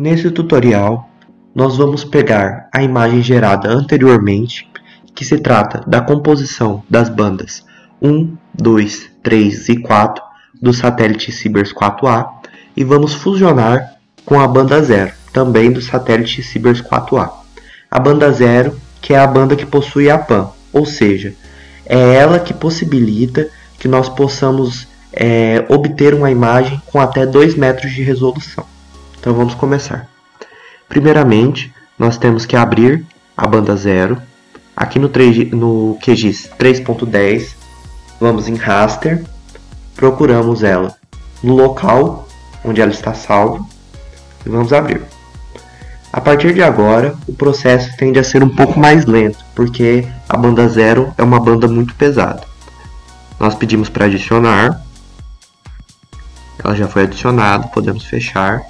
Nesse tutorial, nós vamos pegar a imagem gerada anteriormente, que se trata da composição das bandas 1, 2, 3 e 4 do satélite Sibers 4A e vamos fusionar com a banda 0, também do satélite Sibers 4A. A banda 0, que é a banda que possui a PAN, ou seja, é ela que possibilita que nós possamos obter uma imagem com até 2 metros de resolução. Então vamos começar. Primeiramente, nós temos que abrir a banda 0. Aqui no QGIS 3.10, vamos em Raster, procuramos ela no local onde ela está salva e vamos abrir. A partir de agora, o processo tende a ser um pouco mais lento, porque a banda 0 é uma banda muito pesada. Nós pedimos para adicionar, ela já foi adicionada, podemos fechar.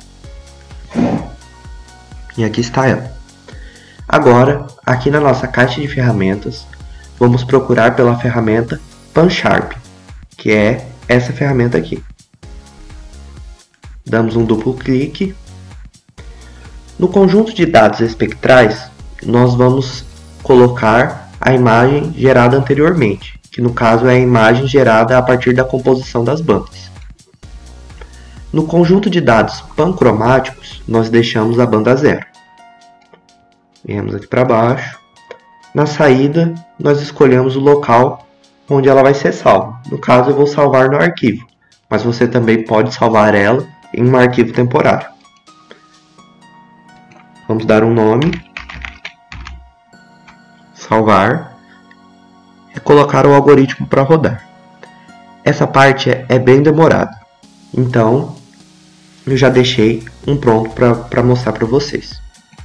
E aqui está ela. Agora, aqui na nossa caixa de ferramentas, vamos procurar pela ferramenta PanSharp, que é essa ferramenta aqui. Damos um duplo clique. No conjunto de dados espectrais, nós vamos colocar a imagem gerada anteriormente, que no caso é a imagem gerada a partir da composição das bandas. No conjunto de dados pancromáticos, nós deixamos a banda 0. Viemos aqui para baixo. Na saída, nós escolhemos o local onde ela vai ser salva. No caso, eu vou salvar no arquivo, mas você também pode salvar ela em um arquivo temporário. Vamos dar um nome, salvar e colocar o algoritmo para rodar. Essa parte é bem demorada, então eu já deixei um pronto para mostrar para vocês.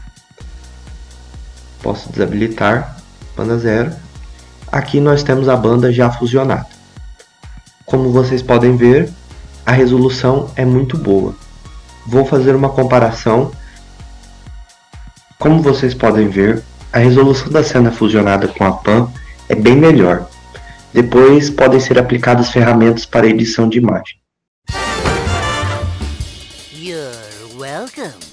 Posso desabilitar banda 0. Aqui nós temos a banda já fusionada. Como vocês podem ver, a resolução é muito boa. Vou fazer uma comparação. Como vocês podem ver, a resolução da cena fusionada com a PAN é bem melhor. Depois podem ser aplicadas ferramentas para edição de imagem. You're welcome.